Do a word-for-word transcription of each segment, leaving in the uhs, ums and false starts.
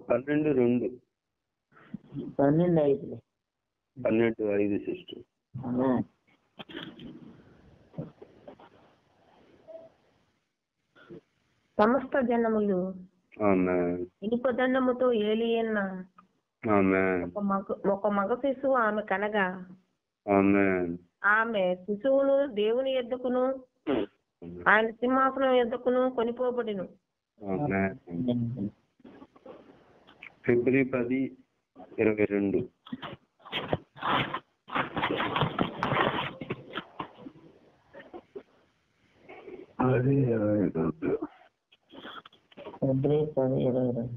పన్నెండు రెండు పన్నెండు ఐదు పన్నెండు ఐదు సిస్టర్. సమస్త జనములు ఆమేన్ ఇనుపదండముతో ఏలియన్న ఆమేన్ ఒక మగ ఒక మగ శిశువు ఆమె కనగా ఆమేన్ ఆమె శిశువును దేవుని యొద్దకును ఆయన సింహాసనం యొద్దకును కొనిపోబడిను. ఆమేన్. ఫిబ్రవరి పది ఇరవై రెండు అది ఇరవై రెండు ఫిబ్రవరి పది ఇరవై రెండు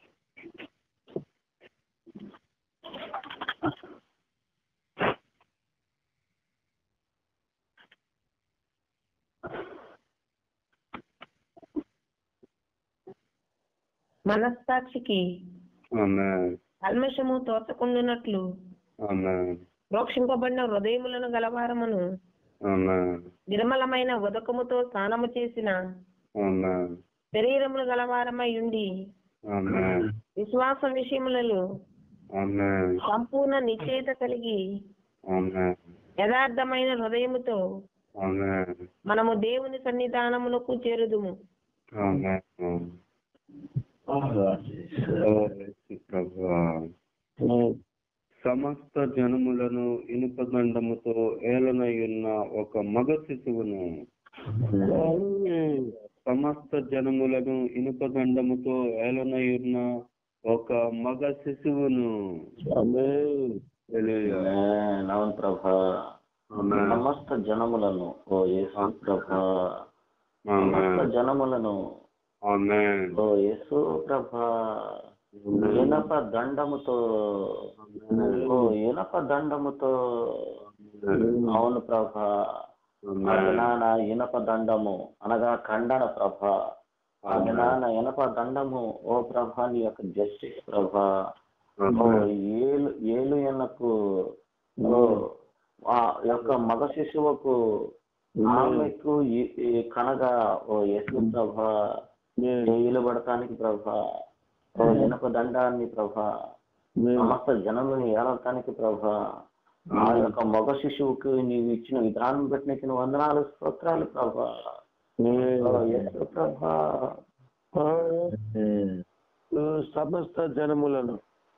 మనస్సాక్షికి ఆమేన్ కల్మషము తోచకుండునట్లు ఆమేన్ ప్రోక్షింపబడిన హృదయములను గలవారమును ఆమేన్ నిర్మలమైన ఉదకముతో స్నానము చేసిన ఆమేన్ శరీరములు గలవారమై ఉండి ఆమేన్ విశ్వాస విషయములలో ఆమేన్ సంపూర్ణ నిశ్చయత కలిగి ఆమేన్ యథార్థమైన హృదయముతో ఆమేన్ మనము దేవుని సన్నిధానమునకు చేరుదుము. ఆమేన్. సమస్త జనములను ఇనుపదండముతో ఏలనయున్న ఒక మగ శిశువును సమస్త జనములను ఇనుపదండముతో ఏలనయున్న ఒక మగ శిశువును అవును ప్రభా. సమస్త జనములను ఓ యేసు ప్రభా, సమస్త జనములను ఓ యేసు ప్రభా ఇనప దండముతో ఓ ఇనప దండముతో అవును ప్రభా. నాన్న ఇనప దండము అనగా ఖండన ప్రభా. అది నాన్న ఇనప దండము ఓ ప్రభా నీ యొక్క జస్టిస్ ప్రభా. ఓ ఏలు ఏలు ఎనకు ఓ ఆ యొక్క మగ శిశువుకు ఆమెకు కనగా ఓ యేసు ప్రభా ఏలు పడటానికి ప్రభా ఓ ఇనప దండాన్ని ప్రభా సమస్త జనములను ఏలటానికి ప్రభా ఆ యొక్క మగ శిశువుకు నీవు ఇచ్చిన విధానం బట్టి నీకు వందనాలు స్తోత్రాలు ప్రభా. యేసు ప్రభా సమస్త జనములను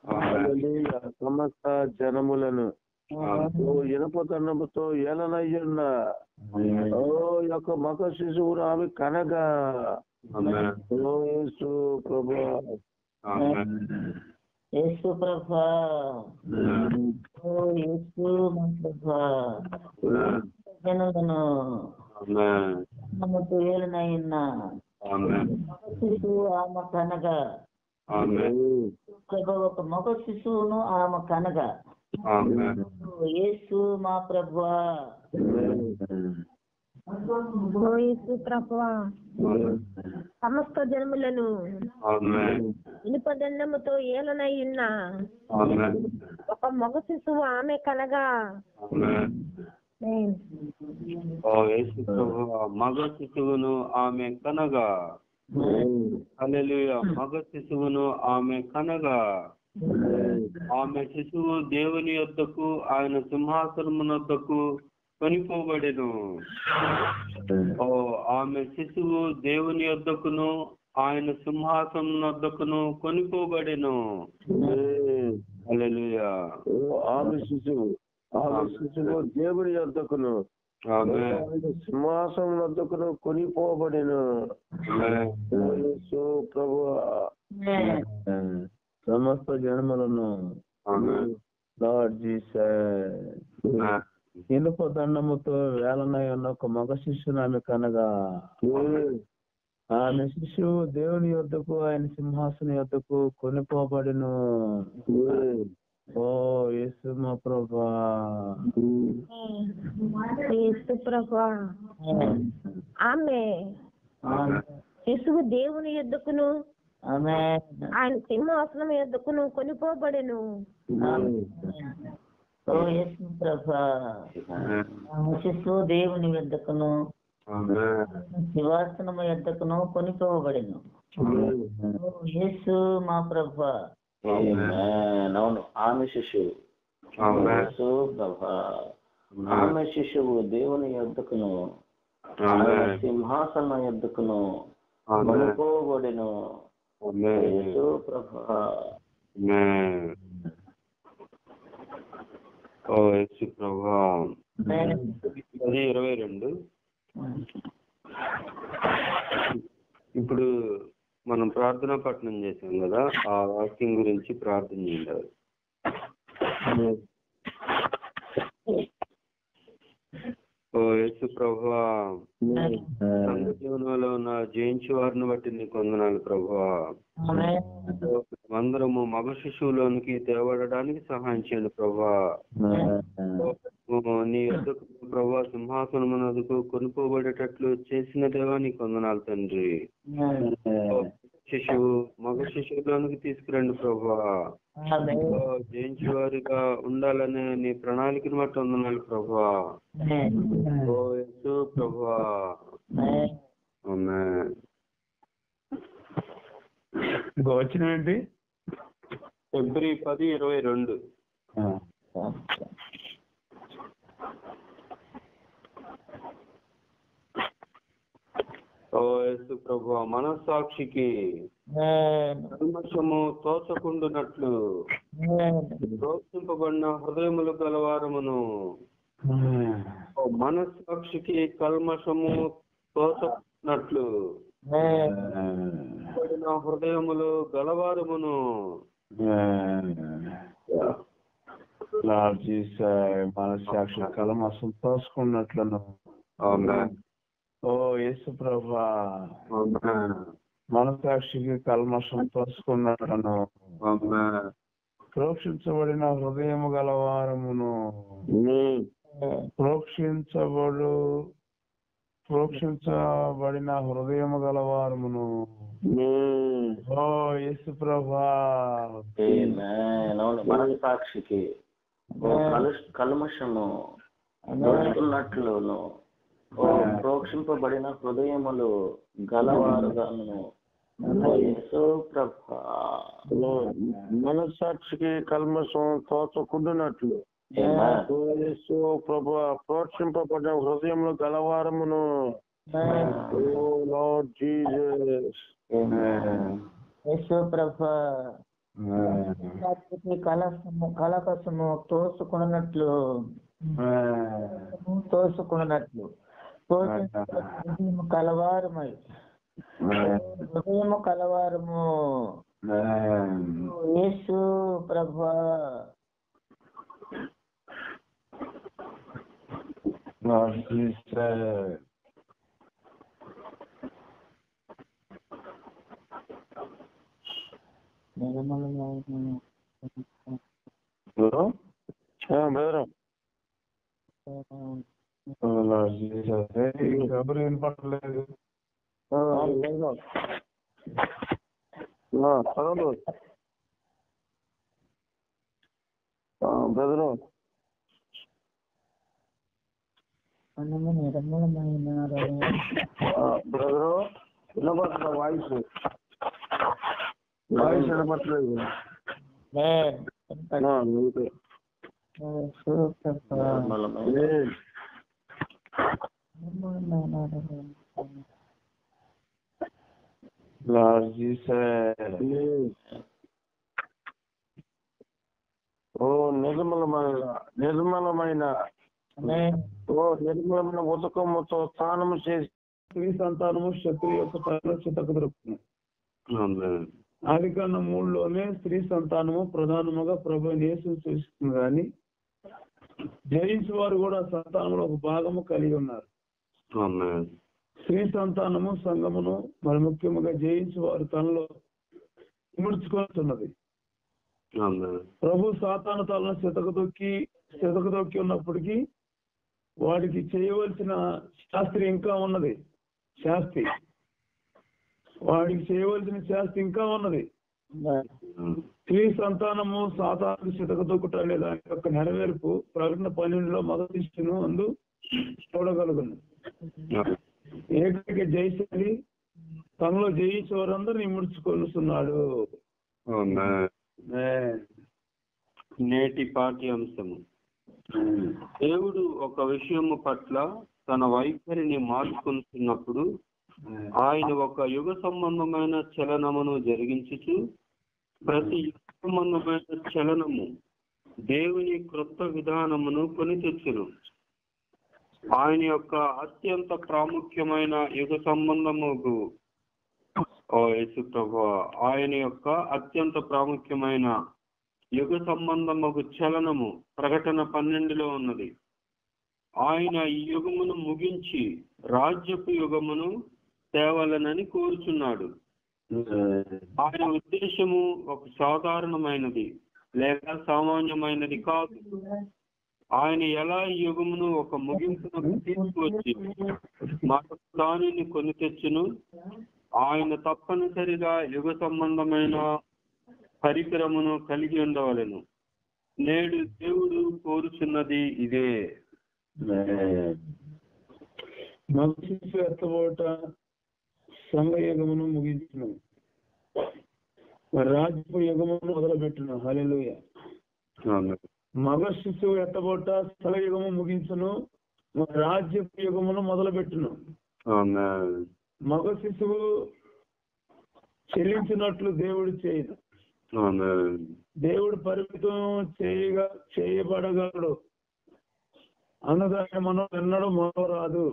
సమస్త జనములను ఇనప దండముతో ఏలనయ్యున్న ఓ యొక్క మగ శిశువును ఆమె కనగా ఓ యేసు ప్రభా యేసు ప్రభా ఓ యేసు ప్రభా జనులను నమ్మకు ఏలనయ్యున్న శిశువు ఆమె కనగా ఒక మగ శిశువును ఆమె కనగా యేసు మా ప్రభువా ఓ యేసు ప్రభువా సమస్త జనములను ఇనుపదండముతో ఏలనయ్యున్న ఒక మగ శిశువు ఆమె కనగా మగ శిశువును ఆమె కనగా హల్లెలూయా. మగ శిశువును ఆమె కనగా ఆమె శిశువు దేవుని యొద్దకు ఆయన సింహాసనమునొద్దకు కొనిపోబడెను. ఓ ఆమె శిశువు దేవుని యొద్దకును ఆయన సింహాసనమునొద్దకును కొనిపోబడెను. హల్లెలూయా. ఆమె శిశువు ఆమె శిశువు దేవుని యొద్దకును సింహాసనం వద్దకును కొనిపోబడెను. ప్రభువా సమస్త జనములను లార్డ్ జీసస్ ఇనుప దండముతో వేలనై ఉన్న ఒక మగ శిశువును ఆమె కనగా ఆమె శిశువు దేవుని యొద్దకు ఆయన సింహాసనం యొద్దకు కొనిపోబడెను. ఓ యేసు మా ప్రభువా యేసు ప్రభువా ఆమె శిశువు దేవుని యొద్దకును ఆయన సింహాసనం యొద్దకును కొనిపోబడెను. ఓ యేసు ప్రభా శిశువు దేవుని యొద్దకును సింహాసనము యొద్దకును కొనిపోబడెను. ఓ యేసు మా ప్రభువా. ఆమేన్. అవును, ఆమె శిశువు యేసు ప్రభా. ఆమె శిశువు దేవుని యొద్దకును ఆయన సింహాసన యొద్దకును కొనుకోబడెను. యేసు ప్రభా. ఓ యేసు ప్రభా. అది ఇరవై రెండు. ఇప్పుడు మనం ప్రార్థనా పఠనం చేసాం కదా, ఆ వాక్యం గురించి ప్రార్థన చేయాలి. ఓ యేసు ప్రభువా, సంఘ జీవనంలో ఉన్న జయించు వారిని బట్టి నీకు వందనాలు ప్రభువా. అందరము మగ శిశువులోనికి తేవడడానికి సహాయం చేయండి ప్రభువా. నీ యొద్దకు ప్రభువా సింహాసనమునకు కొనుక్కోబడేటట్లు చేసిన దేవా నీకు వందనాలు తండ్రి. శిశువు మగ శిశువులోనికి తీసుకురండి ప్రభువా. జయించు వారిగా ఉండాలనే నీ ప్రణాళికను బట్టి వందనాలు ప్రభువా. ఓ యేసు ప్రభువా. ఆమేన్. ఇంకా వచ్చిన ఏంటి? ఫిబ్రవరి పది ఇరవై రెండు. ఓ యేసు ప్రభువా, మనస్సాక్షికి కల్మషము తోచకుండునట్లు ప్రోత్సింపబడిన హృదయములు గలవారమును. మనస్సాక్షికి కల్మషము తోచకున్నట్లు పడిన హృదయములు గలవారమును. మనస్సాక్షి కల్మషం తోసుకున్నట్లను. ఓ యేసు ప్రభా, మనస్సాక్షికి కల్మషం తోసుకున్నట్లను ప్రోక్షించబడిన హృదయము గలవారమును. ప్రోక్షించబడు ప్రోక్షించబడిన హృదయము గలవారమును. ఓ యేసు ప్రభా. మనస్సాక్షికి కల్మషము తోసుకున్నట్లును ప్రోక్షింపబడిన హృదయములు గలవారుగాను. మనస్సాక్షికి కల్మషం తోచకుండునట్లు ప్రభు ప్రోక్షింపబడిన హృదయములు గలవారమును. యేసు ప్రభా. కలసము కలకసము తోసుకున్నట్లు తోసుకున్నట్లు హృదయము కలవారమై హృదయము కలవారము. యేసు ప్రభా. ఎవరు వినపడలేదు. బెదరు బ్రదరు వినపడుతున్న వాయిస్ వాయిస్ వినపడలేదు. ఓ నిర్మలమైన నిర్మలమైన ఓ నిర్మలమైన ఉదకముతో స్నానము చేసి స్త్రీ సంతానము శత్రు యొక్క పరిరక్షతకు దొరుకుతుంది. ఆది కాండం మూడులోనే స్త్రీ సంతానము ప్రధానముగా ప్రభువుని యేసును సూచిస్తుంది. కానీ జయించు వారు కూడా సంతానంలో ఒక భాగము కలిగి ఉన్నారు. స్త్రీ సంతానము సంఘమును మరి ముఖ్యముగా జయించు వారు తనలో ఇముడ్చుకొస్తున్నది. ప్రభు సాతాను తలను శతకదొక్కి శతకదొక్కి ఉన్నప్పటికీ వాడికి చేయవలసిన శాస్త్రి ఇంకా ఉన్నది. శాస్త్రి వాడికి చేయవలసిన శాస్త్రి ఇంకా ఉన్నది. స్త్రీ సంతానము సాతాను శతకదొక్కుట అనే దాని యొక్క నెరవేర్పు ప్రకటన పన్నెండులో మొదటి ఇష్టను అందు చూడగలుగును. ఏకైక జయశాలి తనలో జయించే వారందరినీ ఇముడ్చుకొనుస్తున్నాడు. నేటి పాఠ్యాంశము. దేవుడు ఒక విషయము పట్ల తన వైఖరిని మార్చుకుంటున్నప్పుడు ఆయన ఒక యుగ సంబంధమైన చలనమును జరిగించుచు ప్రతి యుగ సంబంధమైన చలనము దేవుని క్రొత్త విధానమును కొని తెచ్చును. ఆయన యొక్క అత్యంత ప్రాముఖ్యమైన యుగ సంబంధముకు ఓ యేసు ప్రభువా, ఆయన యొక్క అత్యంత ప్రాముఖ్యమైన యుగ సంబంధముకు చలనము ప్రకటన పన్నెండులో ఉన్నది. ఆయన ఈ యుగమును ముగించి రాజ్యపు యుగమును తేవాలనని కోరుచున్నాడు. ఆయన ఉద్దేశము ఒక సాధారణమైనది లేక సామాన్యమైనది కాదు. ఆయన ఎలా ఈ యుగమును ఒక ముగింపునకు తీసుకువచ్చి మరొక దానిని కొని తెచ్చును. ఆయన తప్పనిసరిగా యుగ సంబంధమైన పరికరమును కలిగి ఉండవలెను. నేడు దేవుడు కోరుచున్నది ఇదే. మగశిశు ఎత్తబోట సంఘ యుగమును ముగించును, రాజ్యపు యుగమును మొదలుపెట్టును. హల్లెలూయా. మగ శిశువు ఎత్తబోట స్థల యుగము ముగించును, రాజ్యపు యుగమును మొదలుపెట్టును. మగ శిశువు చెల్లించినట్లు దేవుడు చేయదు. దేవుడు పరిమితం చేయగా చేయబడగలడు అన్నదాన్ని మనం ఎన్నడూ మరవరాదు.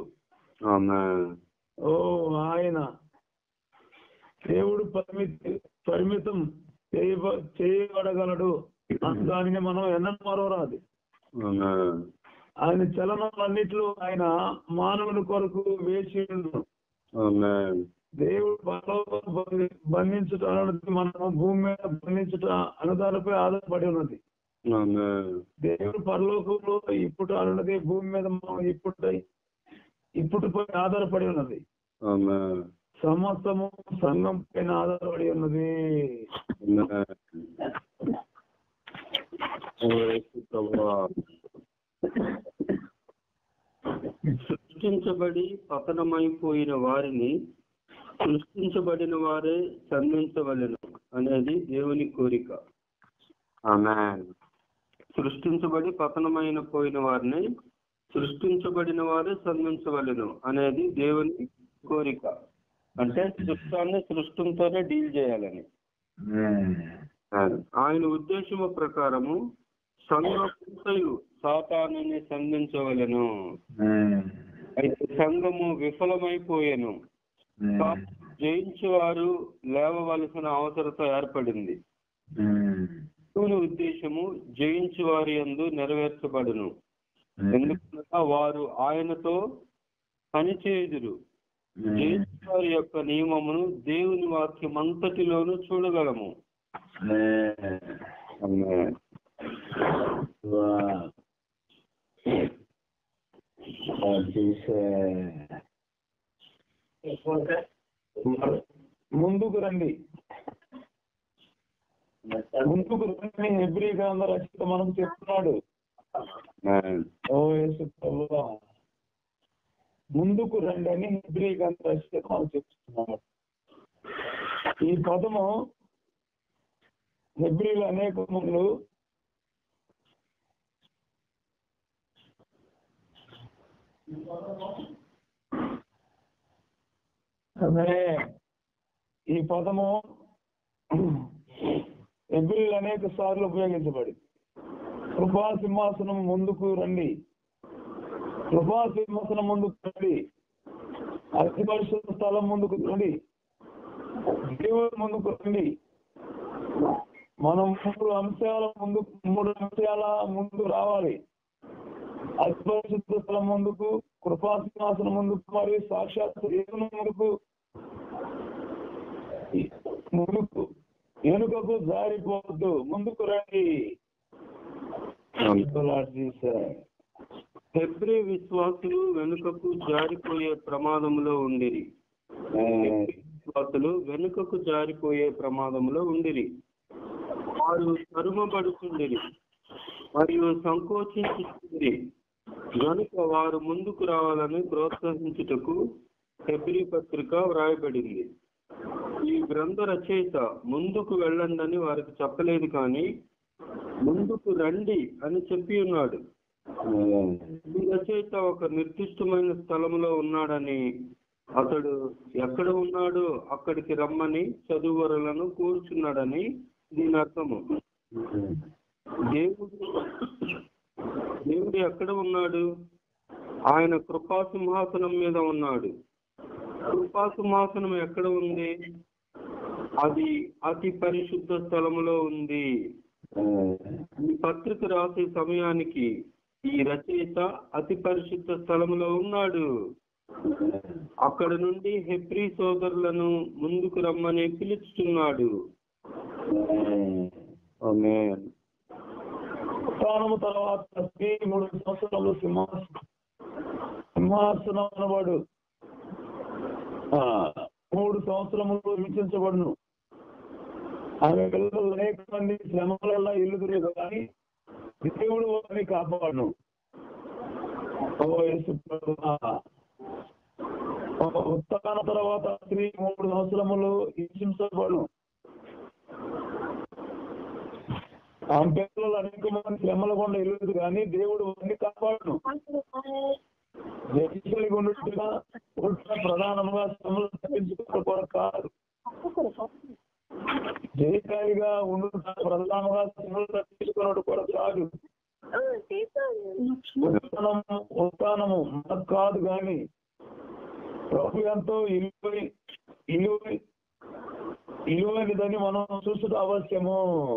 ఓ ఆయన దేవుడు పరిమితి పరిమితం చేయబ చేయబడగలడు దానిని మనం ఎన్నడూ మరవరాదు. ఆయన చలనాలన్నిట్లో ఆయన మానవుని కొరకు వేచి ఉండు. దేవుడు పరలోకం బంధించుట అన్నది మనం భూమి మీద బంధించుట అన్నదానిపై ఆధారపడి ఉన్నది. దేవుడు పరలోకంలో ఇప్పుడు అన్నది భూమి మీద మనం ఇప్పుడు ఇప్పుడుపై ఆధారపడి ఉన్నది. సమస్తము సంఘం పైన ఆధారపడి ఉన్నది. సృష్టించబడి పతనమైపోయిన వారిని సృష్టించబడిన వారే సంధించవలెను అనేది దేవుని కోరిక. సృష్టించబడి పతనమైన పోయిన వారిని సృష్టించబడిన వారే సంధించవలెను అనేది దేవుని కోరిక. అంటే సృష్టాన్ని సృష్టితోనే డీల్ చేయాలని. ఆయన ఉద్దేశము ప్రకారము సంఘము సాతానుని సంధించవలెను. అయితే సంఘము విఫలమైపోయాను. జయించేవారు లేవవలసిన అవసరత ఏర్పడింది. దేవుని ఉద్దేశము జయించు వారి యందు నెరవేర్చబడును. ఎందుకనగా వారు ఆయనతో పనిచేయుదురు. జయించు వారి యొక్క నియమమును దేవుని వాక్యం అంతటిలోనూ చూడగలము. ముందుకు రండి, ముందుకు రండి హెబ్రీ గ్రంథ రచయిత మనకు చెప్తున్నాడు. ఓ యేసు ప్రభువా, ముందుకు రండి అని హెబ్రీ గ్రంథ రచయిత మనకు చెప్తున్నాడు. ఈ పదము హెబ్రీలో అనేక మందులు ఈ పదము హెబ్రీలో అనేక సార్లు ఉపయోగించబడింది. కృపా సింహాసనం ముందుకు రండి, కృపా సింహాసనం ముందుకు రండి, అతి పరిశుద్ధ స్థలం ముందుకు రండి, దేవుడు ముందుకు రండి. మనం మూడు అంశాల ముందు మూడు అంశాల ముందు రావాలి. అతి పరిశుద్ధ స్థలం ముందుకు, కృపా సింహాసనం ముందుకు, మరియు సాక్షాత్ దేవుని ముందుకు ముందుకు వెనుకకు జారిపోవద్దు, ముందుకు రండి. హెబ్రీ విశ్వాసులు వెనుకకు జారిపోయే ప్రమాదంలో ఉండిరి. విశ్వాసులు వెనుకకు జారిపోయే ప్రమాదంలో ఉండిరి. వారు తరుమబడుతుండిరి మరియు సంకోచించుతుంది. కనుక వారు ముందుకు రావాలని ప్రోత్సహించుటకు హెబ్రీ పత్రిక వ్రాయబడింది. ఈ గ్రంథ రచయిత ముందుకు వెళ్ళండి అని వారికి చెప్పలేదు, కానీ ముందుకు రండి అని చెప్పి ఉన్నాడు. ఈ రచయిత ఒక నిర్దిష్టమైన స్థలంలో ఉన్నాడని, అతడు ఎక్కడ ఉన్నాడో అక్కడికి రమ్మని చదువరులను కూర్చున్నాడని దీని అర్థము. దేవుడు దేవుడు ఎక్కడ ఉన్నాడు? ఆయన కృపా సింహాసనం మీద ఉన్నాడు. కృపా సింహాసనం ఎక్కడ ఉంది? అది అతి పరిశుద్ధ స్థలములో ఉంది. ఈ పత్రిక రాసే సమయానికి ఈ రచయిత అతి పరిశుద్ధ స్థలములో ఉన్నాడు. అక్కడ నుండి హెబ్రీ సోదరులను ముందుకు రమ్మని పిలుచుతున్నాడు. స్థానము తర్వాత స్త్రీ మూడు సంవత్సరాలు సింహాసనం సింహాసనం అనబడు మూడు సంవత్సరములు విమర్శించబడును. ఆమె పిల్లలు అనేక మంది శ్రమలలో ఇల్లుదురు కానీ దేవుడు వారిని కాపాడును. ఉత్థాన తర్వాత స్త్రీ మూడు సంవత్సరములు హింసించబడును. ఆమె పిల్లలు అనేక మంది శ్రమల గుండా ఇల్లుదు కానీ దేవుడు వారిని కాపాడును. జయించలిగి ఉన్నట్టుగా ప్రధానంగా శ్రమలు తప్పించుకోవడం కూడా కాదు. జయశాలిగా ఉండుట ప్రధానంగా శ్రమలు తప్పించుకున్నట్టు కూడా కాదు. ఉత్థానము మనకు కాదు కానీ ప్రభు ఎంతో ఇలువ ఇలువ ఇలువైనదని మనం చూసుట అవశ్యము.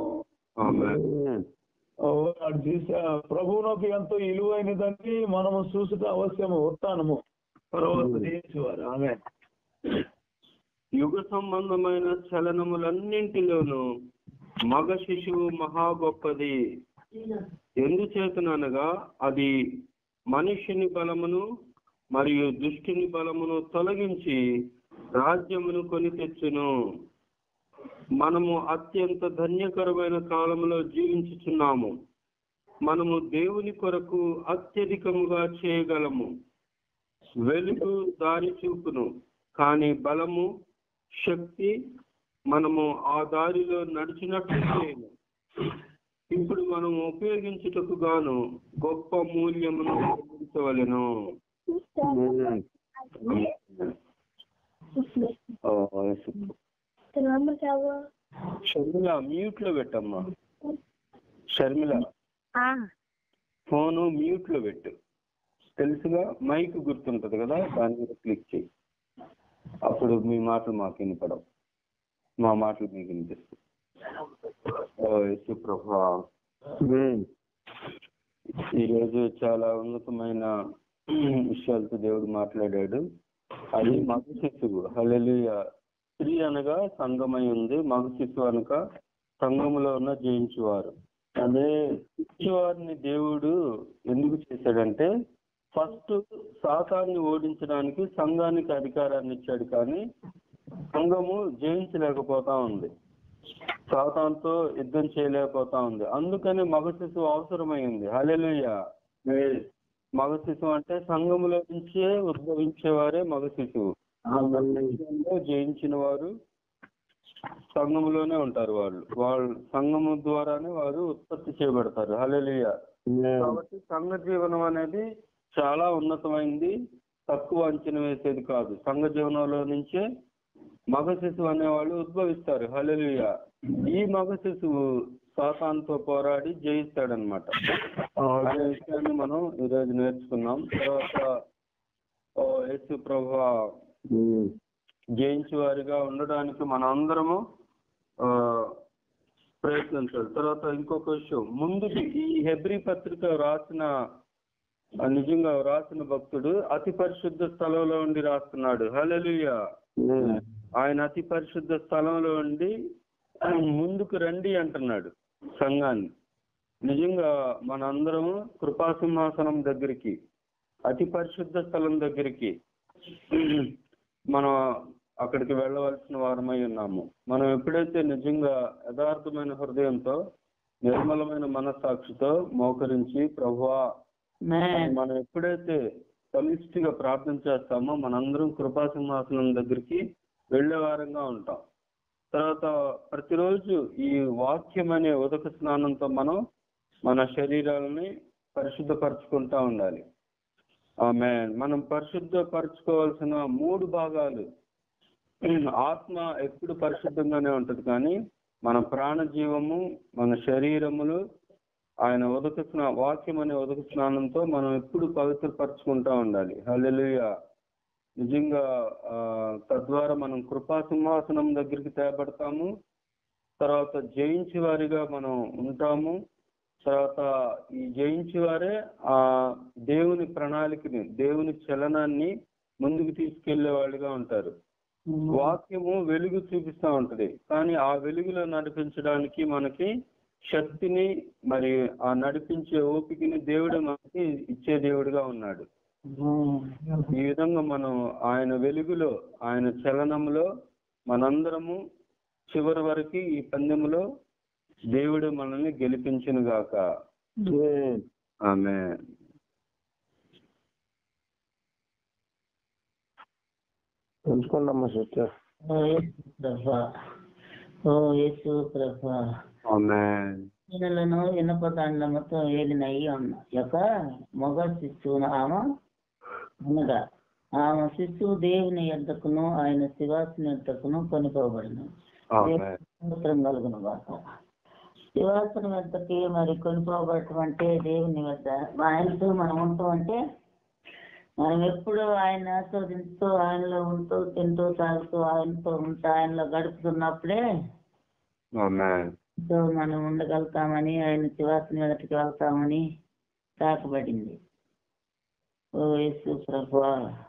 ప్రభువునకు ఎంతో ఇలువైనదని మనము చూసుట అవశ్యము. ఉత్థానము పర్వతవారు. ఆమె యుగ సంబంధమైన చలనములన్నింటిలోనూ మగ శిశువు మహా గొప్పది. ఎందుచేతనగా అది మనుష్యుని బలమును మరియు దుష్టుని బలమును తొలగించి రాజ్యమును కొని తెచ్చును. మనము అత్యంత ధన్యకరమైన కాలంలో జీవించుచున్నాము. మనము దేవుని కొరకు అత్యధికముగా చేయగలము. వెలుగు దారి చూపును, కానీ బలము శక్తి మనము ఆ దారిలో నడిచినట్లు చేయము. ఇప్పుడు మనం ఉపయోగించుటకు గాను గొప్ప మూల్యమును చెల్లించవలెను. షర్మిల మ్యూట్ లో పెట్టమ్మా. షర్మిల ఫోను మ్యూట్ లో పెట్టు. తెలుసుగా, మైక్ గుర్తుంటది కదా, దాని మీద క్లిక్ చేయి. అప్పుడు మీ మాటలు మాకు వినపడవు, మా మాటలు మీకు వినిపిస్తాయి. ప్రభా, ఈరోజు చాలా ఉన్నతమైన విషయాలతో దేవుడు మాట్లాడాడు. అది మగ శిశువు. హల్లెలూయా. స్త్రీ అనగా సంఘమై ఉంది, మగ శిశువు అనగా సంఘములో ఉన్న జయించువారు. అదే జయించువారిని దేవుడు ఎందుకు చేశాడంటే, ఫస్ట్ సాతాన్ని ఓడించడానికి సంఘానికి అధికారాన్ని ఇచ్చాడు, కానీ సంఘము జయించలేకపోతా ఉంది, సాతానుతో యుద్ధం చేయలేకపోతా ఉంది. అందుకని మగ శిశువు అవసరమైంది. హల్లెలూయా. మగ శిశువు అంటే సంఘములో నుంచే ఉద్భవించేవారే మగ శిశువు. జయించిన వారు సంఘములోనే ఉంటారు. వాళ్ళు వాళ్ళు సంఘము ద్వారానే వారు ఉత్పత్తి చేయబడతారు. హల్లెలూయా. కాబట్టి సంఘ జీవనం అనేది చాలా ఉన్నతమైంది, తక్కువ అంచనా వేసేది కాదు. సంఘ జీవనంలో నుంచే మగ శిశువు అనేవాళ్ళు ఉద్భవిస్తారు. హల్లెలూయా. ఈ మగ శిశువు సాతానుతో పోరాడి జయిస్తాడనమాట. అనే విషయాన్ని మనం ఈరోజు నేర్చుకున్నాం. తర్వాత యేసు ప్రభువా జయించే వారిగా ఉండడానికి మన అందరము ఆ ప్రయత్నించాలి. తర్వాత ఇంకొక విషయం, ముందుకి ఈ హెబ్రీ పత్రిక రాసిన నిజంగా రాసిన భక్తుడు అతి పరిశుద్ధ స్థలంలో ఉండి రాస్తున్నాడు. హల్లెలూయా. ఆయన అతి పరిశుద్ధ స్థలంలో ఉండి ముందుకు రండి అంటున్నాడు సంఘాన్ని. నిజంగా మనందరము కృపాసింహాసనం దగ్గరికి, అతి పరిశుద్ధ స్థలం దగ్గరికి మనం అక్కడికి వెళ్ళవలసిన వారమై ఉన్నాము. మనం ఎప్పుడైతే నిజంగా యథార్థమైన హృదయంతో నిర్మలమైన మనస్సాక్షితో మోకరించి ప్రభువా మనం ఎప్పుడైతే సమిష్టిగా ప్రార్థన చేస్తామో మనందరం కృపాసింహాసనం దగ్గరికి వెళ్లే వారంగా ఉంటాం. తర్వాత ప్రతిరోజు ఈ వాక్యం అనే ఉదక స్నానంతో మనం మన శరీరాలని పరిశుద్ధపరచుకుంటా ఉండాలి. ఆమేన్. మనం పరిశుద్ధపరచుకోవాల్సిన మూడు భాగాలు. ఆత్మ ఎప్పుడు పరిశుద్ధంగానే ఉంటది, కానీ మన ప్రాణజీవము, మన శరీరములు ఆయన ఉదక స్నా వాక్యం అనే ఉదక స్నానంతో మనం ఎప్పుడు పవిత్రపరచుకుంటా ఉండాలి. హల్లెలూయా. నిజంగా ఆ తద్వారా మనం కృపా సింహాసనం దగ్గరికి తేబడతాము. తర్వాత జయించి వారిగా మనం ఉంటాము. తర్వాత ఈ జయించి వారే ఆ దేవుని ప్రణాళికని, దేవుని చలనాన్ని ముందుకు తీసుకెళ్లే వాళ్ళుగా ఉంటారు. వాక్యము వెలుగు చూపిస్తా ఉంటది, కానీ ఆ వెలుగులో నడిపించడానికి మనకి శక్తిని మరి ఆ నడిపించే ఓపికని దేవుడు మనకి ఇచ్చే దేవుడుగా ఉన్నాడు. ఈ విధంగా మనం ఆయన వెలుగులో, ఆయన చలనంలో మనందరము చివరి వరకు ఈ పందెములో దేవుడు మనల్ని గెలిపించును గాక. ఆమేన్. తెలుసుకోండమ్మా సిస్టర్. ఓ యేసు ప్రభా, ఓ యేసు ప్రభా, ఆమేన్. ఈయనలను ఇనప దండముతో ఏలినయి ఉన్న యొక్క మగ శిశువును ఆమె అనగా ఆమె శిశువు దేవుని యొద్దకును ఆయన శివాసుని యొద్దకును కొనుకోబడిన సముద్రం కలుగును గాక. శివాసుని వద్దకి మరి కొనుకోబడటం అంటే దేవుని వద్ద ఆయనతో మనం ఉంటాం అంటే మనం ఎప్పుడు ఆయన ఆస్వాదిస్తూ ఆయనలో ఉంటూ తింటూ తాగుతూ ఆయనతో ఉంటూ ఆయనలో గడుపుతున్నప్పుడే సో మనం ఉండగలుగుతామని, ఆయన శివాసుని ఎదుటికి వెళ్తామని తాకబడింది. ఓ యేసు ప్రభువా,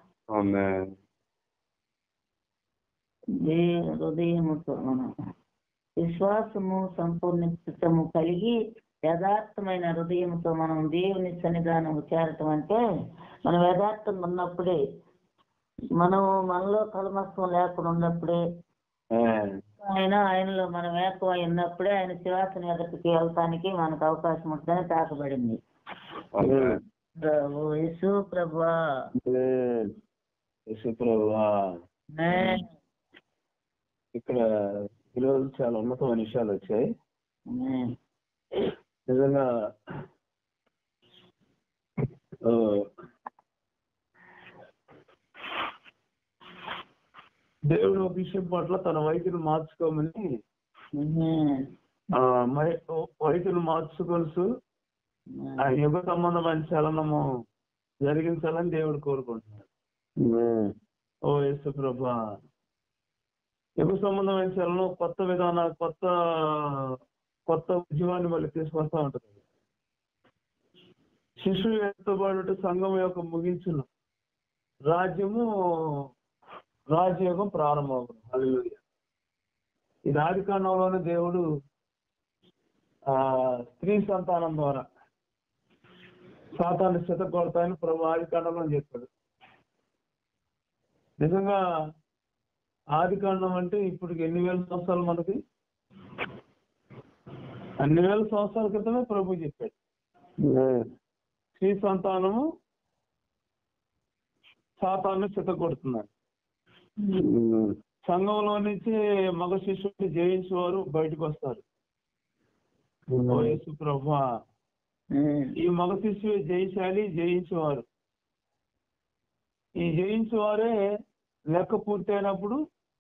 హృదయముతో మనం విశ్వాసము సంపూర్ణ చిత్తము కలిగి యథార్థమైన హృదయంతో మనం దేవుని సన్నిధానం చేరటం అంటే మనం యథార్థంగా ఉన్నప్పుడే, మనం మనలో కల్మస్తం లేకుండా ఉన్నప్పుడే, ఆయన ఆయనలో మనం ఏకమై ఉన్నప్పుడే ఆయన శివాసన ఎదుటికి వెళ్తానికి మనకు అవకాశం ఉంటుందని తాకబడింది. యేసు ప్రభువా, యేసు ప్రభువా. ఇక్కడ ఈరోజు చాలా ఉన్నతమైన విషయాలు వచ్చాయి. నిజంగా దేవుడు ఒక విషయం పట్ల తన వైఖరిని మార్చుకోమని వైఖరిని మార్చుకొలుసు ఆ యుగ సంబంధమైన చలనము జరిగించాలని దేవుడు కోరుకుంటున్నాడు. ఓ యేసు ప్రభువా, యుగ సంబంధమైన చలనం కొత్త విధానాలు, కొత్త కొత్త ఉద్యమాన్ని మళ్ళీ తీసుకొస్తా ఉంటుంది. శిశువు ఎత్తబడి సంఘం యొక్క ముగించిన రాజ్యము రాజయోగం ప్రారంభమవుతుంది. హల్లెలూయా. ఇది ఆది కాండంలోనే దేవుడు ఆ స్త్రీ సంతానం ద్వారా సాతాన్ని చితగొడతాయని ప్రభు ఆది కాండంలో చెప్పాడు. నిజంగా ఆది కాండం అంటే ఇప్పుడు ఎన్ని వేల సంవత్సరాలు మనకి, అన్ని వేల సంవత్సరాల క్రితమే ప్రభు చెప్పాడు. స్త్రీ సంతానము సాతాన్ని చితగొడుతున్నారు. సంఘంలో నుంచి మగ శిశువుని జయించేవారు బయటకు వస్తారు. ఓ యేసు ప్రభువా, ఈ మగ శిశువు జయించాలి, జయించేవారు. ఈ జయించేవారే లెక్క పూర్తయినప్పుడు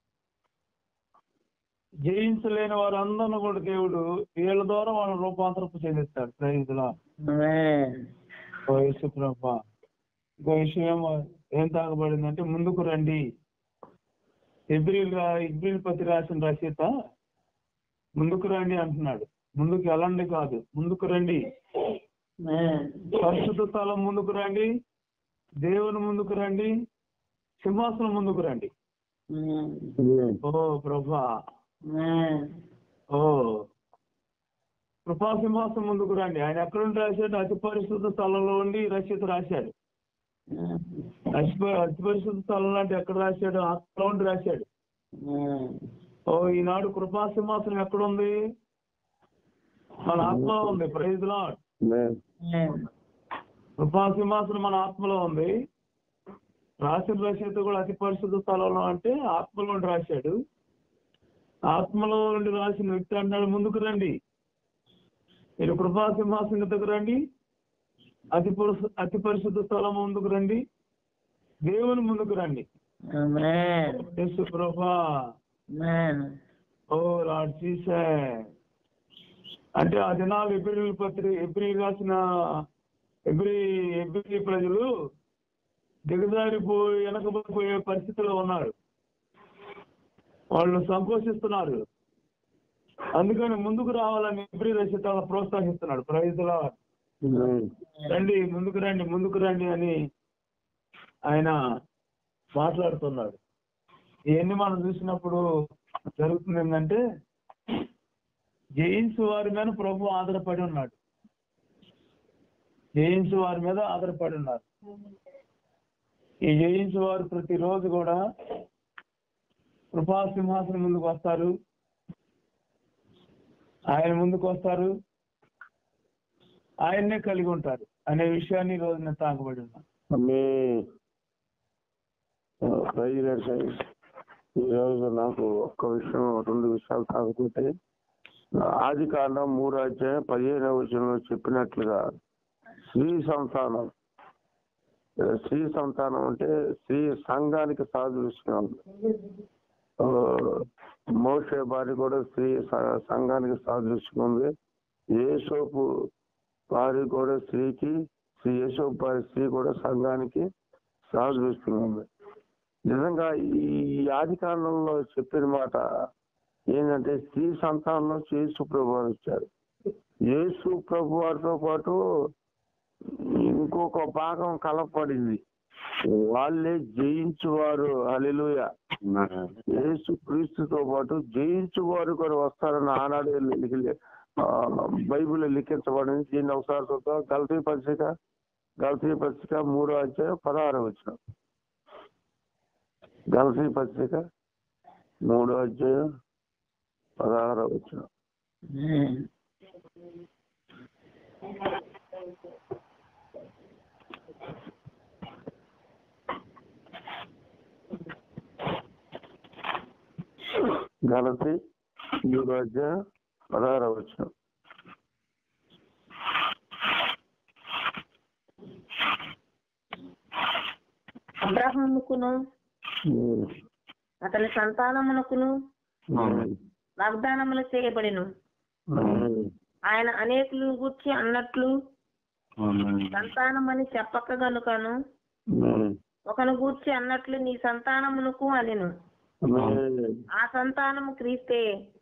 జయించలేని వారందరూ కూడా దేవుడు వీళ్ళ ద్వారా వాళ్ళ రూపాంతరపు చెందిస్తాడు. ప్రైజ్లా. ఓ యేసు ప్రభువా, ఇంకో విషయం ఏం తాగబడిందంటే ముందుకు రండి. ఎబ్రిల్ ఎబ్రిల్ పత్రిక రాసిన రచయిత ముందుకు రండి అంటున్నాడు. ముందుకు వెళ్ళండి కాదు, ముందుకు రండి. పరిశుద్ధ స్థలం ముందుకు రండి, దేవుని ముందుకు రండి, సింహాసనం ముందుకు రండి. ఓ ప్రభా, ఓ కృపా సింహాసనం ముందుకు రండి. ఆయన ఎక్కడుండి రాశాడు? అతి పరిశుద్ధ స్థలంలో ఉండి రచయిత రాశాడు. అతి అతి పరిశుద్ధ స్థలంలో అంటే ఎక్కడ రాశాడు? ఆత్మలో ఉండి రాశాడు. ఓ ఈనాడు కృపా సింహాసనం ఎక్కడుంది? మన ఆత్మలో ఉంది. Praise Lord. కృపా సింహాసనం మన ఆత్మలో ఉంది. రాసిన రచయిత కూడా అతి పరిశుద్ధ స్థలంలో అంటే ఆత్మలో ఉండి రాశాడు. ఆత్మలో నుండి రాసిన వ్యక్తి అన్నాడు, ముందుకు రండి, మీరు కృపా సింహాసనం దగ్గర రండి, అతి పరిశు అతి పరిశుద్ధ స్థలం ముందుకు రండి, దేవుని ముందుకు రండి. యేసు ప్రభువా, ఓ లార్డ్ జీసస్. అంటే ఆ దినాలు ఎబ్రీ పత్రి ఎబ్రీ రాసిన ఎబ్రీ ఎబ్రీ ప్రజలు దిగజారిపోయి వెనకపోయే పరిస్థితిలో ఉన్నారు. వాళ్ళు సంకోచిస్తున్నారు. అందుకని ముందుకు రావాలని ఎబ్రీ రచయిత ప్రోత్సహిస్తున్నాడు. Praise the lord. రండి, ముందుకు రండి, ముందుకు రండి అని ఆయన మాట్లాడుతున్నాడు. ఇవన్నీ మనం చూసినప్పుడు జరుగుతుంది ఏంటంటే, జయించు వారి మీద ప్రభు ఆధారపడి ఉన్నాడు. జయించు వారి మీద ఆధారపడి ఉన్నారు. ఈ జయించు వారు ప్రతిరోజు కూడా కృపా సింహాసనం ముందుకు వస్తారు, ఆయన ముందుకు వస్తారు, ఆయన్నే కలిగి ఉంటారు అనే విషయాన్ని ఈ రోజు నేను తాకబడి ఉన్నాను. ఈరోజు నాకు ఒక్క విషయం, రెండు విషయాలు తాకుతుంటే, ఆది కాండం మూడు అధ్యాయం పదిహేనవ వచనంలో చెప్పినట్లుగా స్త్రీ సంతానం, స్త్రీ సంతానం అంటే స్త్రీ సంఘానికి సాదృశ్యం. మోషే భార్య కూడా స్త్రీ సంఘానికి సాదృశ్యం ఉంది. యేసోపు భార్య కూడా స్త్రీకి, శ్రీ యేసోపు భార్య స్త్రీ కూడా సంఘానికి సాదృశ్యం ఉంది. నిజంగా ఈ ఆది కాండంలో చెప్పిన మాట ఏంటంటే, స్త్రీ సంతానంలో యేసు ప్రభు వారు వచ్చారు. యేసు ప్రభు వారితో పాటు ఇంకొక భాగం కలపబడింది, వాళ్ళే జయించువారు. హల్లెలూయా. యేసు క్రీస్తుతో పాటు జయించువారు కూడా వస్తారని ఆనాడు బైబిల్ లిఖించబడింది. దీన్ని ఒకసారి చూద్దాం. గలతీ పత్రిక గలతీ పత్రిక మూడో అధ్యాయం పదహారు వచనం. గలతీ పత్రిక మూడో అధ్యాయం పదహారు వచనం. గలతీ మూడో అధ్యాయం పదహారు వచనం. అబ్రహాముకును అతని సంతానమునకును వాగ్దానములు చేయబడిను. ఆయన అనేకులు గూర్చి అన్నట్లు సంతానమని చెప్పక గనుకను ఒకను గూర్చి అన్నట్లు నీ సంతానమునకు అనెను. ఆ సంతానము క్రీస్తే.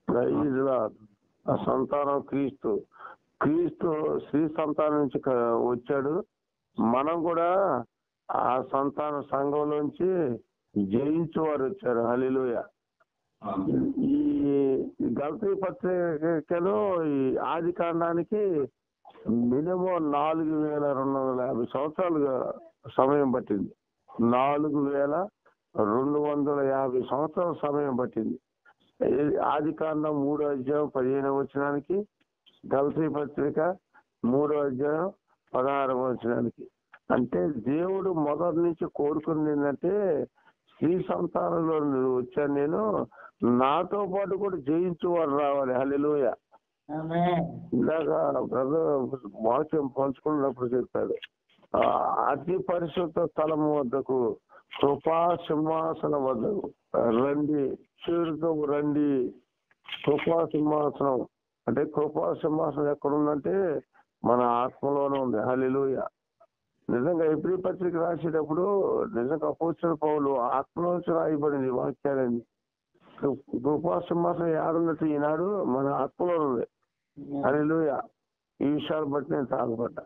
ఆ సంతానం క్రీస్తు. క్రీస్తు స్త్రీ సంతానం నుంచి వచ్చాడు. మనం కూడా ఆ సంతాన సంఘంలోంచి జయించేవారు వచ్చారు. హల్లెలూయా. ఈ గలతీ పత్రికలో ఈ ఆది కాండానికి మినిమం నాలుగు వేల రెండు వందల యాభై సంవత్సరాలుగా సమయం పట్టింది. నాలుగు వేల రెండు వందల యాభై సంవత్సరాల సమయం పట్టింది. ఆది కాండం మూడో అధ్యాయం పదిహేనవ వచనానికి, గలతీ పత్రిక మూడో అధ్యాయం పదహారవ వచనానికి. అంటే దేవుడు మొదటి నుంచి కోరుకుంది ఏంటంటే, స్త్రీ సంతానంలో వచ్చాను నేను, నాతో పాటు కూడా జయించేవారు రావాలి. హల్లెలూయా. ఇందాక బ్రదర్ వాక్యం పంచుకున్నప్పుడు చెప్పాడు, అతి పరిశుద్ధ స్థలము వద్దకు, కృపా సింహాసనం వద్దకు రండి, చేరుతో రండి. కృపా సింహాసనం అంటే, కృపా సింహాసనం ఎక్కడుందంటే మన ఆత్మలోనే ఉంది. హల్లెలూయా. నిజంగా ఎబ్రీ పత్రిక రాసేటప్పుడు నిజంగా అపోస్తలుడైన పౌలు ఆత్మలోంచి రాయబడింది వాక్యాలని. కృపా సింహాసనం ఏడున్నట్టు ఈనాడు మన ఆత్మలో ఉంది. హల్లెలూయా. ఈ విషయాలు బట్టి నేను తాగబడ్డా.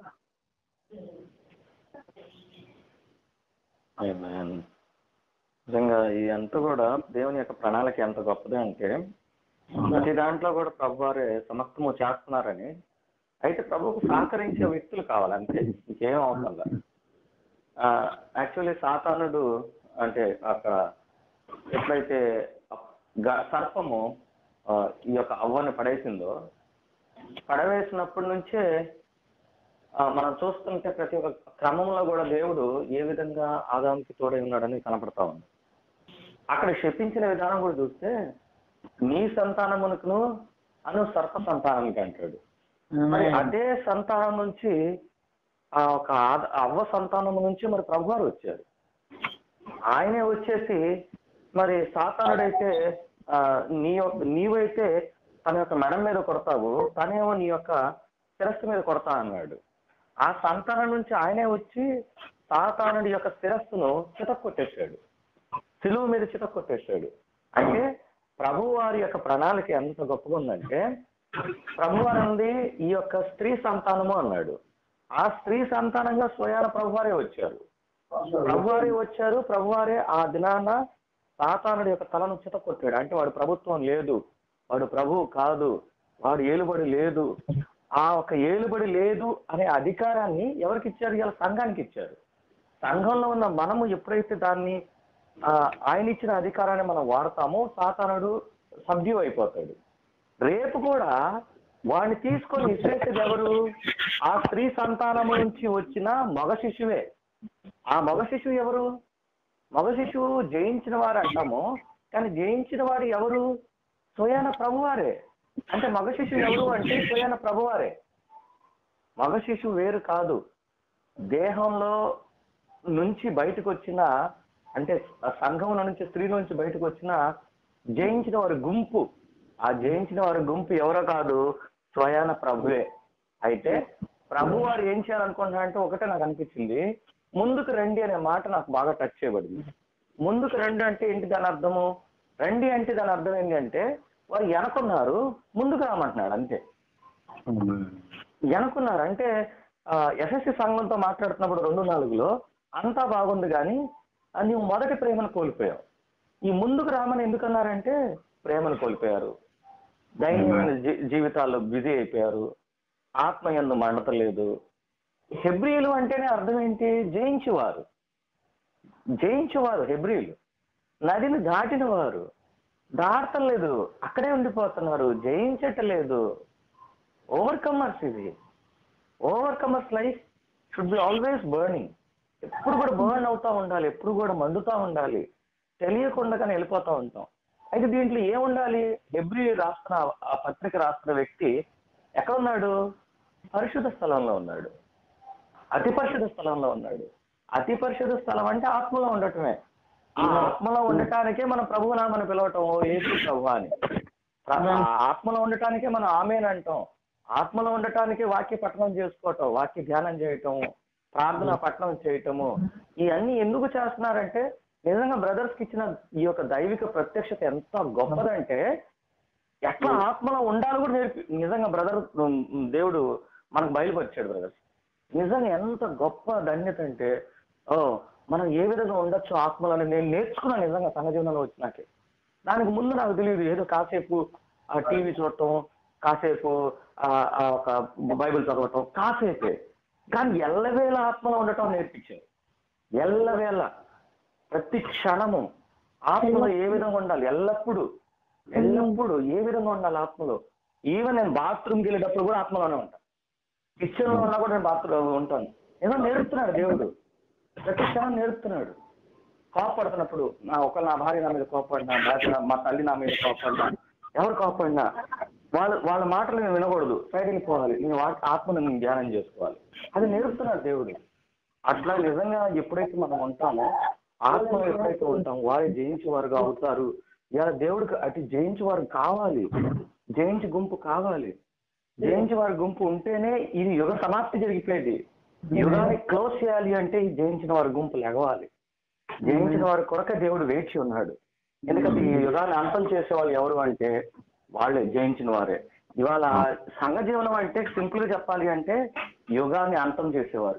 నిజంగా ఇదంతా కూడా దేవుని యొక్క ప్రణాళిక ఎంత గొప్పది అంటే, ప్రతి దాంట్లో కూడా ప్రభు వారే సమస్తము చేస్తున్నారని. అయితే ప్రభువుకు సహకరించే వ్యక్తులు కావాలంటే ఇంకేం అవసరం. యాక్చువల్లీ సాతానుడు అంటే అక్కడ ఎట్లయితే సర్పము ఈ యొక్క అవ్వని పడేసిందో, పడవేసినప్పటి నుంచే మనం చూస్తుంటే ప్రతి ఒక్క క్రమంలో కూడా దేవుడు ఏ విధంగా ఆదాముకి తోడై ఉన్నాడని కనపడతా ఉంది. అక్కడ శపించిన విధానం కూడా చూస్తే నీ సంతానమునకును అను సర్ప సంతానానికి అంటాడు. మరి అదే సంతానం నుంచి ఆ ఒక అవ్వ సంతానం నుంచి మరి ప్రభు వారు వచ్చారు. ఆయనే వచ్చేసి మరి సాతానుడైతే ఆ నీ యొక్క నీవైతే తన యొక్క మెడ మీద కొడతావు, తనేమో నీ యొక్క శిరస్సు మీద కొడతా అన్నాడు. ఆ సంతానం నుంచి ఆయనే వచ్చి సాతానుడి యొక్క శిరస్సును చితక్కొట్టేశాడు, సిలువ మీద చితక్కొట్టేశాడు. అంటే ప్రభు వారి యొక్క ప్రణాళిక ఎంత గొప్పగా ఉందంటే, ప్రభువారు ఉంది ఈ యొక్క స్త్రీ సంతానము అన్నాడు. ఆ స్త్రీ సంతానంగా స్వయాన ప్రభువారే వచ్చారు ప్రభువారే వచ్చారు ప్రభువారే ఆ దినాన సాతానుడి యొక్క తలను చితక్కొట్టాడు. అంటే వాడు ప్రభుత్వం లేదు, వాడు ప్రభువు కాదు, వాడు ఏలుబడి లేదు. ఆ ఒక ఏలుబడి లేదు అనే అధికారాన్ని ఎవరికి ఇచ్చారు? ఇలా సంఘానికి ఇచ్చారు. సంఘంలో ఉన్న మనము ఎప్పుడైతే దాన్ని ఆ ఆయన ఇచ్చిన అధికారాన్ని మనం వాడతామో సాతానుడు సభ్యు అయిపోతాడు. రేపు కూడా వాడిని తీసుకొని విసిరేసేది ఎవరు? ఆ స్త్రీ సంతానము నుంచి వచ్చిన మగ శిశువే. ఆ మగ శిశువు ఎవరు? మగ శిశువు జయించిన వారు అంటాము, కానీ జయించిన వాడు ఎవరు? స్వయాన ప్రభువారే. అంటే మగ శిశువు ఎవరు అంటే స్వయాన ప్రభువారే. మగ శిశువు వేరు కాదు. దేహంలో నుంచి బయటకు వచ్చిన, అంటే సంఘం నుంచి స్త్రీ నుంచి బయటకు వచ్చిన జయించిన వారి గుంపు. ఆ జయించిన వారి గుంపు ఎవరో కాదు, స్వయాన ప్రభువే. అయితే ప్రభు వారు ఏం చేయాలనుకుంటున్నారంటే, ఒకటే నాకు అనిపించింది, ముందుకు రండి అనే మాట నాకు బాగా టచ్ చేయబడింది. ముందుకు రండి అంటే ఏంటి దాని అర్థము? రండి అంటే దాని అర్థం ఏంటంటే వారు వెనకున్నారు, ముందుకు రామంటున్నాడు అంతే. వెనకున్నారు అంటే ఎస్ఎస్సి సంఘంతో మాట్లాడుతున్నప్పుడు రెండు నాలుగులో అంతా బాగుంది, కానీ నువ్వు మొదటి ప్రేమను కోల్పోయావు. ఈ ముందుకు రామని ఎందుకన్నారంటే ప్రేమను కోల్పోయారు, దైన్యమైన జీవితాల్లో బిజీ అయిపోయారు, ఆత్మయందు మండత లేదు. హెబ్రీలు అంటేనే అర్థం ఏంటి? జయించేవారు. జయించేవారు హెబ్రీలు. నదిని దాటిన వారు. దాటలేదు, అక్కడే ఉండిపోతున్నారు, జయించట్లేదు. ఓవర్కమర్స్. ఇది overcomers life should be always burning. ఎప్పుడు కూడా బర్న్ అవుతా ఉండాలి, ఎప్పుడు కూడా మండుతూ ఉండాలి, తెలియకుండానే వెళ్ళిపోతూ ఉంటాం. అయితే దీంట్లో ఏముండాలి? హెబ్రీ రాస్తున్న ఆ పత్రిక రాస్తున్న వ్యక్తి ఎక్కడ ఉన్నాడు? పరిశుద్ధ స్థలంలో ఉన్నాడు, అతి పరిశుద్ధ స్థలంలో ఉన్నాడు. అతి పరిశుద్ధ స్థలం అంటే ఆత్మలో ఉండటమే. ఆ ఆత్మలో ఉండటానికే మనం ప్రభునామని పిలవటం, యేసు ప్రభు అని. ఆత్మలో ఉండటానికే మనం ఆమేన్ అంటాం. ఆత్మలో ఉండటానికే వాక్య పఠనం చేసుకోవటం, వాక్య ధ్యానం చేయటం, ప్రార్థన పఠనం చేయటము, ఇవన్నీ ఎందుకు చేస్తున్నారంటే నిజంగా బ్రదర్స్ కి ఇచ్చిన ఈ యొక్క దైవిక ప్రత్యక్షత ఎంత గొప్పదంటే ఎట్లా ఆత్మలో ఉండాలి కూడా నేర్పి నిజంగా బ్రదర్ దేవుడు మనకు బయలుపరిచాడు. బ్రదర్స్ నిజంగా ఎంత గొప్ప ధన్యత అంటే, ఓ మనం ఏ విధంగా ఉండొచ్చు ఆత్మలో అని నేను నేర్చుకున్నాను నిజంగా సంఘ జీవనంలో వచ్చినాకే. దానికి ముందు నాకు తెలియదు. ఏదో కాసేపు ఆ టీవీ చూడటం, కాసేపు ఆ ఒక బైబిల్ చదవటం, కాసేపే. కానీ ఎల్లవేళ ఆత్మలో ఉండటం నేర్పించారు. ఎల్లవేళ ప్రతి క్షణము ఆత్మలో ఏ విధంగా ఉండాలి, ఎల్లప్పుడూ ఎల్లప్పుడూ ఏ విధంగా ఉండాలి ఆత్మలో. ఈవెన్ నేను బాత్రూమ్కి వెళ్ళేటప్పుడు కూడా ఆత్మలోనే ఉంటాను. కిచెన్ లో ఉన్నా కూడా నేను బాత్రూమ్ ఉంటాను. ఏదో నేర్పుతున్నాడు దేవుడు, ప్రతి క్షణం నేర్పుతున్నాడు. కోపడుతున్నప్పుడు నా ఒక నా భార్య నా మీద కోపడినా, మా తల్లి నా మీద కోపడినా, ఎవరు కోపడినా వాళ్ళ వాళ్ళ మాటలు నేను వినకూడదు, సైడ్ వెళ్ళిపోవాలి, నేను ఆత్మను నేను ధ్యానం చేసుకోవాలి. అది నేర్పుతున్నాడు దేవుడు. అట్లా నిజంగా ఎప్పుడైతే మనం ఉంటామో, ఆత్మలో ఎప్పుడైతే ఉంటామో వారు జయించేవారుగా అవుతారు. ఇలా దేవుడికి అటు జయించేవారు కావాలి, జయించి గుంపు కావాలి. జయించే వారి గుంపు ఉంటేనే ఇది యుగ సమాప్తి జరిగిపోయేది. యుగాన్ని క్లోజ్ చేయాలి అంటే ఈ జయించిన వారి గుంపు లెగవాలి. జయించిన వారి కొరక దేవుడు వేచి ఉన్నాడు. ఎందుకంటే ఈ యుగాన్ని అంతం చేసే వాళ్ళు ఎవరు అంటే వాళ్ళే, జయించిన వారే. ఇవాళ సంఘ జీవనం అంటే సింపుల్ గా చెప్పాలి అంటే యుగాన్ని అంతం చేసేవారు.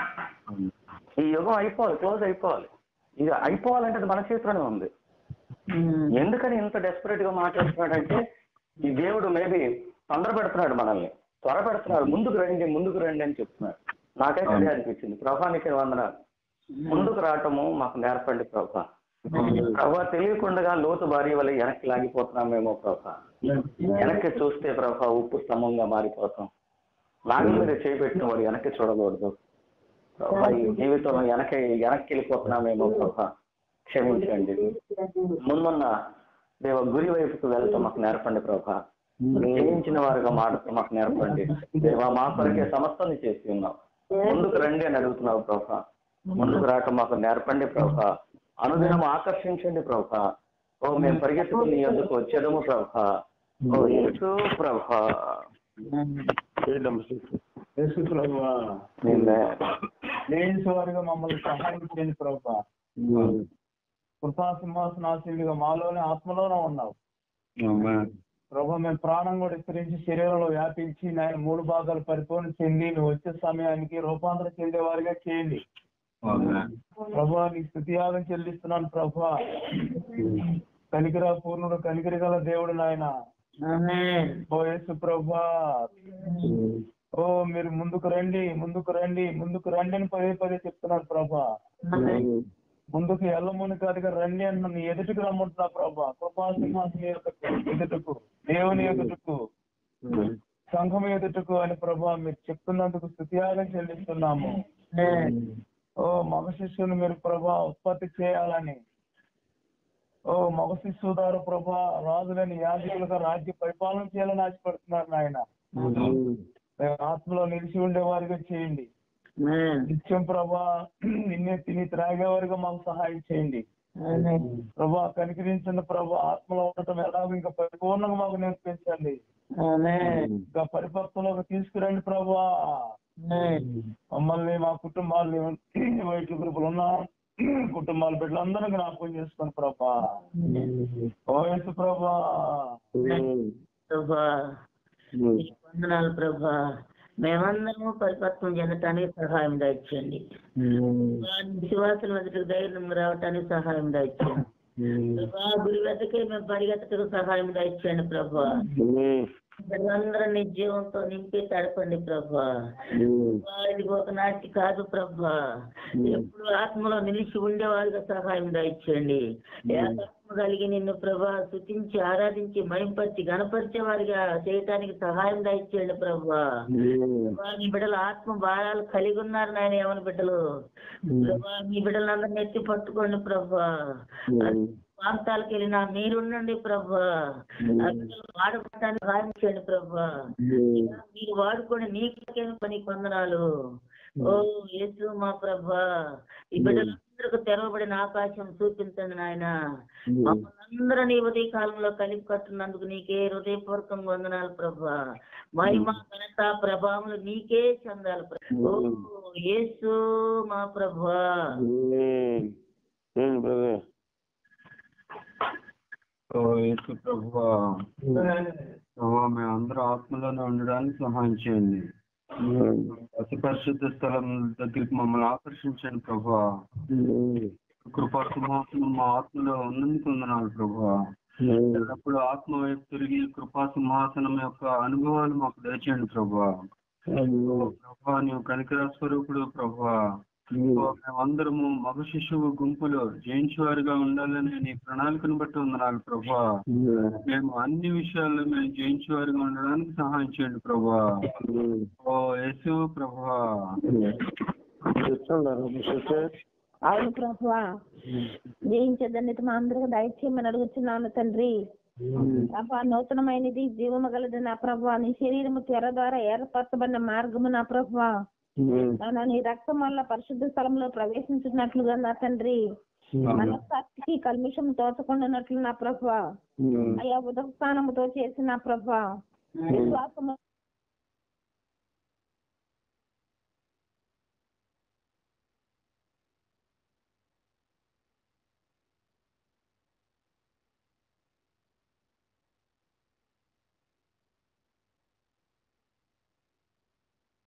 ఈ యుగం అయిపోవాలి, క్లోజ్ అయిపోవాలి. ఇది అయిపోవాలంటే అది మన చేతిలోనే ఉంది. ఎందుకని ఇంత డెస్పరేట్ గా మాట్లాడుతున్నాడంటే ఈ దేవుడు మేబీ తొందర పెడుతున్నాడు, మనల్ని త్వర పెడుతున్నాడు. ముందుకు రండి, ముందుకు రండి అని చెప్తున్నాడు. నాకైతే అదే అనిపించింది. ప్రభానికి వందనాలు. ముందుకు రావటము మాకు నేర్పండి ప్రభా. ప్రభా తెలియకుండా లోతు భార్య వల్ల వెనక్కి లాగిపోతున్నామేమో ప్రభా. వెనక్కి చూస్తే ప్రభా ఉప్పు స్తంభంగా మారిపోతాం. లాగి మీద చేపెట్టిన వాడు వెనక్కి చూడకూడదు ప్రభా. ఈ జీవితంలో వెనక్కి వెనక్కి వెళ్ళిపోతున్నామేమో ప్రభా, క్షమించండి. ముందున్న దేవ గురి వైపుకు వెళ్తాం మాకు నేర్పండి ప్రభా. జయించిన వారుగా మాటతో మాకు నేర్పండి దేవా. మా కొరకే సమస్తాన్ని చేసి ఉన్నాం. ముందుకు రండి అని అడుగుతున్నావు ప్రభా. ముందుకు రాక మాకు నేర్పండి ప్రభా. అనుదినం ఆకర్షించండి ప్రభా. ఓ మేము పరిగెత్తుకుని ఎందుకు వచ్చేదము ప్రభా. ఓ యేసు ప్రభా. యేసు ప్రభువా వారిగా మమ్మల్ని సహాయం చేయండి ప్రభా. కృపా సింహాసనాశీలుగా మాలోనే ఆత్మలోనే ఉన్నావు ప్రభా. మేము ప్రాణం కూడా విస్తరించి శరీరంలో వ్యాపించి నాయన మూడు భాగాలు పరిపూర్ణ చెంది నువ్వు వచ్చే సమయానికి రూపాంతరం చెందే వారిగా చేయండి ప్రభా. నీకు స్తుతియాగం చెల్లిస్తున్నాను ప్రభా. కనికరా పూర్ణుడు కనికరి గల దేవుడు నాయన. ఓ యేసు ప్రభా. ఓ మీరు ముందుకు రండి ముందుకు రండి ముందుకు రండి అని పదే పదే చెప్తున్నారు ప్రభా. ముందుకు ఎల్లముని కాదుగా రండి అన్న నీ ఎదుటికి రమ్మంటున్నా ప్రభా. కృపా సింహాసనం ఎదుటకు దేవుని ఎదుటకు సంఘం ఎదుటకు అని ప్రభా మీరు చెప్తున్నందుకు స్తుతియాగం చెల్లిస్తున్నాము. ఓ మగ శిష్యుని మీరు ప్రభా ఉత్పత్తి చేయాలని, ఓ మగ శిష్యు ద్వారా ప్రభా రాజులని యాజకులుగా రాజ్య పరిపాలన చేయాలని ఆశపడుతున్నారు నాయన. ఆత్మలో నిలిచి ఉండే వారిగా చేయండి నిత్యం ప్రభా. నిన్నే తిని త్రాగేవారిగా మాకు సహాయం చేయండి ప్రభా. కనికరించండి ప్రభా. ఆత్మలో ఉండటం ఎలాగో ఇంకా పరిపూర్ణంగా మాకు నేర్పించండి. ఇంకా పరిపక్వలోకి తీసుకురండి ప్రభా. మమ్మల్ని మా కుటుంబాలని వైద్య గ్రూపులు ఉన్న కుటుంబాల బిడ్డలందరూ జ్ఞాపకం చేసుకోండి ప్రభా. ఓ యేసు ప్రభా. వందనాలు ప్రభా. మేమందరము పరిపక్వం చెందటానికి సహాయం దయచేయండి. విశ్వాసం ఎదుటికి ధైర్యం రావటానికి సహాయం దయచేయండి ప్రభా. గురి వెతకే మేము పరిగెత్తకు సహాయం దయచేయండి ప్రభా. అందరూ నీ జీవంతో నింపి తడపండి ప్రభా. ఇది ఒక నాటి కాదు ప్రభా. ఎప్పుడు ఆత్మలో నిలిచి ఉండేవారిగా సహాయం దయచేయండి. ఏకాత్మ కలిగి నిన్ను ప్రభా స్తుతించి ఆరాధించి మహింపరిచి గణపరిచే వారిగా చేయటానికి సహాయం దయచేయండి ప్రభా. మీ బిడ్డలు ఆత్మ భారాలు కలిగి ఉన్నారు నాయన. ఏమని బిడ్డలు ప్రభా మీ బిడ్డలందరినీ ఎత్తి పట్టుకోండి ప్రభా. ప్రాంతాలకు వెళ్ళినా మీరుండండి ప్రభా. వాడుకోవడానికి సహాయం చేయండి ప్రభా. మీరు వాడుకోండి. నీకేమి పని వందనాలు. ఓ యేసు మా ప్రభా. ఈ బిడ్డలందరికీ తెరవబడిన ఆకాశం చూపించండి నాయన. మమ్మల్ని అందరూ నీ ఉదయ కాలంలో కలిపి కట్టున్నందుకు నీకే హృదయపూర్వకంగా వందనాలు ప్రభా. మహిమ ఘనత ప్రభావములు నీకే చెందాలి ప్రభా. ఓ యేసు మా ప్రభా. ఓ యేసు ప్రభువా. ప్రభువా మేము అందరూ ఆత్మలోనే ఉండడానికి సహాయం చేయండి. అతి పరిశుద్ధ స్థలం దగ్గరికి మమ్మల్ని ఆకర్షించండి ప్రభువా. కృపా సింహాసనం మా ఆత్మలో ఉన్నందుకు వందనాలు ప్రభువా. ఎల్లప్పుడు ఆత్మ వైపు తిరిగి కృపా సింహాసనం యొక్క అనుభవాలు మాకు దయచేయండి ప్రభువా. ప్రభువా నీవు కనికర స్వరూపుడు ప్రభువా. మేమందరము మగ శిశువు గుంపులో జయించేవారిగా ఉండాలని నీ ప్రణాళికను బట్టి వందనాలు ప్రభా. మేము అన్ని విషయాల్లో మేము జయించేవారిగా ఉండడానికి సహాయం చేయండి ప్రభా. ఓ యేసు ప్రభా. అవును ప్రభా. జయించదండి మా అందరికి దయచేయమని అడుగుతున్నాను తండ్రి. ప్రభా నూతనమైనది జీవము గలది నా ప్రభా. నీ శరీరము తెర ద్వారా ఏర్పరచబడిన మార్గము నా ప్రభా. నీ రక్తం వల్ల పరిశుద్ధ స్థలంలో ప్రవేశించినట్లుగా నా తండ్రి. మనస్సాక్షికి కల్మిషం తోచకుండానట్లు నా ప్రభా. అయ్యా ఉదక స్థానముతో చేసిన ప్రభా. విశ్వాసము